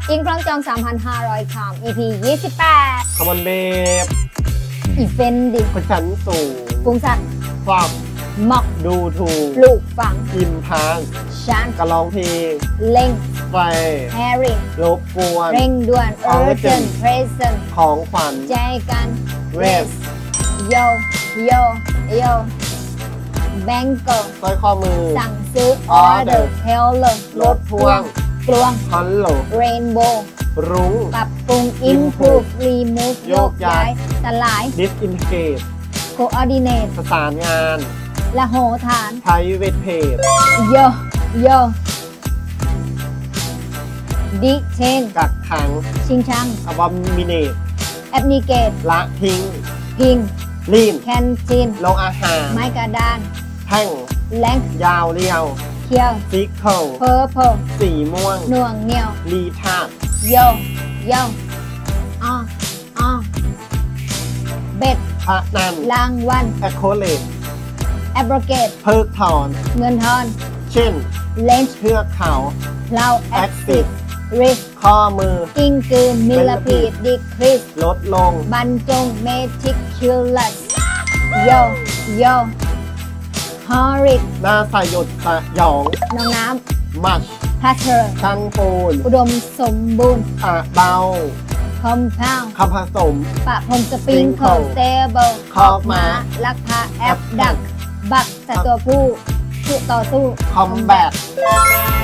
อิงครั้งจอง 3,500 คำ EP 28 คอมมอนเบฟอีเฟนดิคนชั้นสูงกรุงสัตว์ฟังมอกดูถูกปลูกฝังอิมพานชันกระร้องเพลงเล่งไฟแฮร์รี่รบกวนเร่งด่วน urgent present ของขวัญใจกันเวสโยโยโยแบงเกอร์สร้อยข้อมือสั่งซื้อ order teller รถพ่วงกลวงฮัลโหล rainbow รุ้งปรับปรุง improve remove โยกย้ายสลาย disintegrate coordinate ประสานงานละโหฐาน private page โยโยdetain กักขังชิงชัง abominate abnegate ละทิ้งพิงลีน canteen โรงอาหารไม้กระดานแท่ง length ยาวเรียวเคียวซิกเคิล purple สีม่วงหน่วงเหนียวรีทาร์ดโยโยอ่อเบ็ดพระนันรางวัลแอคโคเลต abrogate เพิกถอนเงินทอนเช่น range เทือกเขา plow active risk ข้อมือกิ้งกืนมิลลิพีด decrease ลดลงบรรจง meticulous โยโย horrid หน้าสยดสยองน้องน้มัชำ pasture ช่างปูนอุดมสมบูรณ์เบา compound คำผสมปะพรมสปริงเคิล stable คอกม้าลักพาแอปดัก บักแต่ตัวผู้ต่อสู้คอมแบท